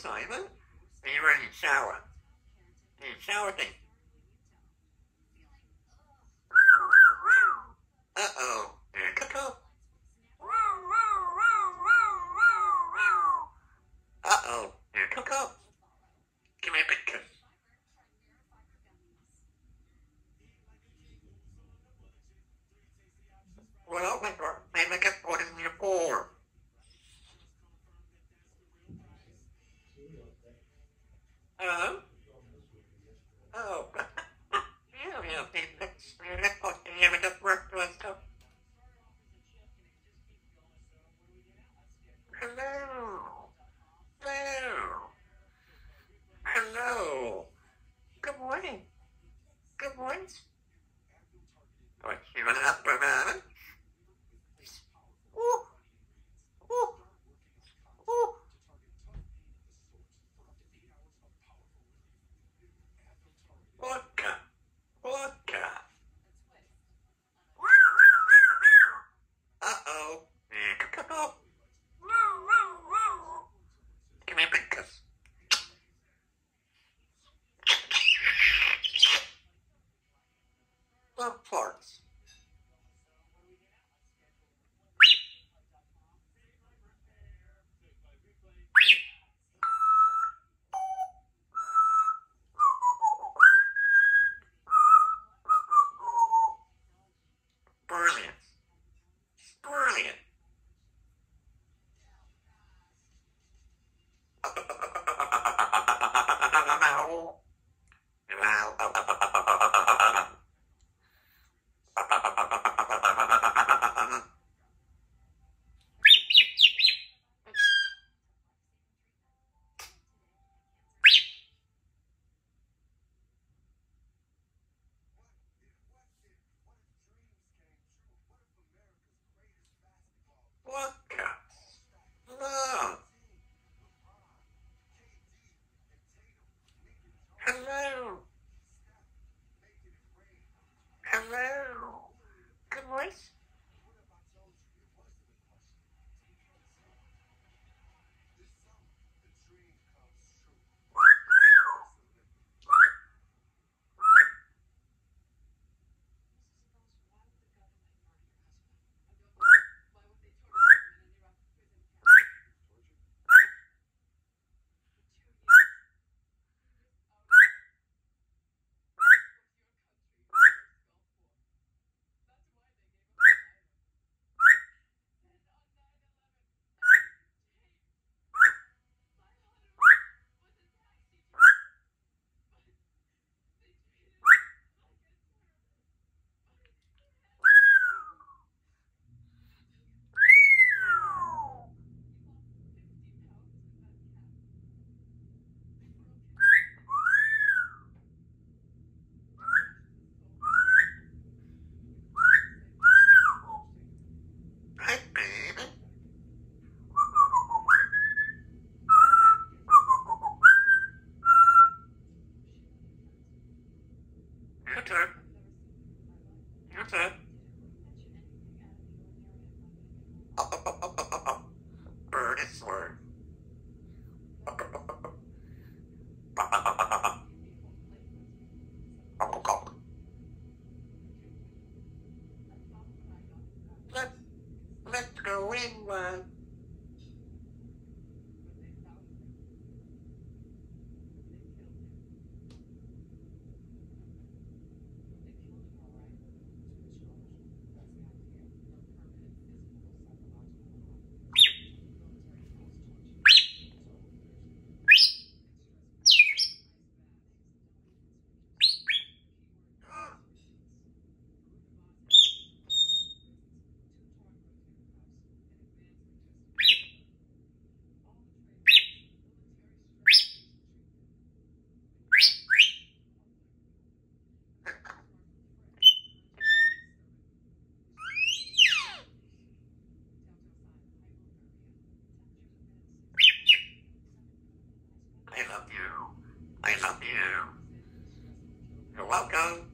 Symon. You're in the shower. In the shower thing. Uh-oh. Cuckoo. Uh-oh. Cuckoo. Give me a big kiss. Well, maybe I get put in your bowl. Oh? Oh. Yeah, let's put in here just work to us. Hello. Hello. Hello. Good morning. Good morning. What, you want up for that? Ooh. Ooh. Ooh. Vodka. Vodka. Uh-oh. Give me a big kiss. Love farts. Brilliant. Brilliant. Vodka. Love. Hello. Hello. Good morning. Hi, baby. Your turn. Your turn. Bird is word. Let's go in one. I love you. I love you. You're welcome.